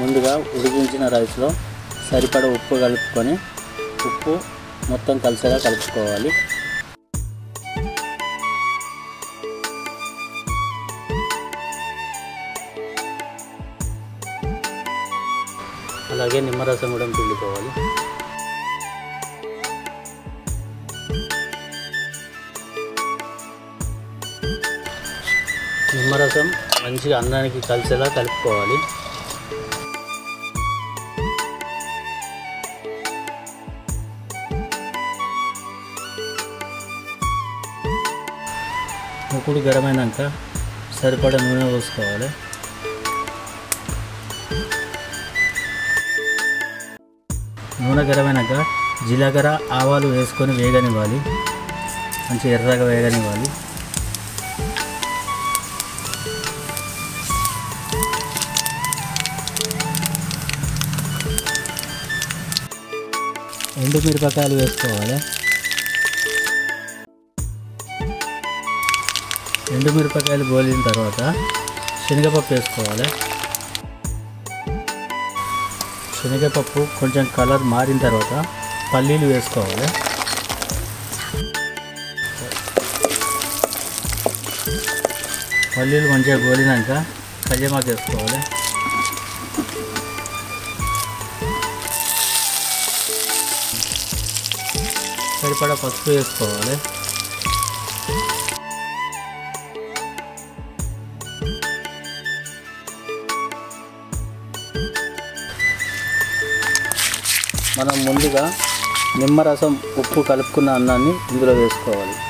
ముందుగా ఉడికించిన రైస్లో సరిపడా ఉప్పు కలుపుకొని ఉప్పు మొత్తం కలిసేలా కలుపుకోవాలి. అలాగే నిమ్మరసం కూడా పిండుకోవాలి. నిమ్మరసం మంచిగా అన్నానికి కలిసేలా కలుపుకోవాలి. ముక్కుడు గరమైనాక సరిపడా నూనె పోసుకోవాలి. నూనె గరమైనాక జీలకర్ర ఆవాలు వేసుకొని వేగనివ్వాలి. మంచి ఎర్రగా వేగనివ్వాలి. ఎండుమిరపకాయలు వేసుకోవాలి. ఎండుమిరపకాయలు గోలిన తర్వాత శనగపప్పు వేసుకోవాలి. శనగపప్పు కొంచెం కలర్ మారిన తర్వాత పల్లీలు వేసుకోవాలి. పల్లీలు మంచిగా గోలినాక కల్యమాకు వేసుకోవాలి. సరిపడా పసుపు వేసుకోవాలి. మనం ముందుగా నిమ్మరసం ఉప్పు కలుపుకున్న అన్నాన్ని ఇందులో వేసుకోవాలి.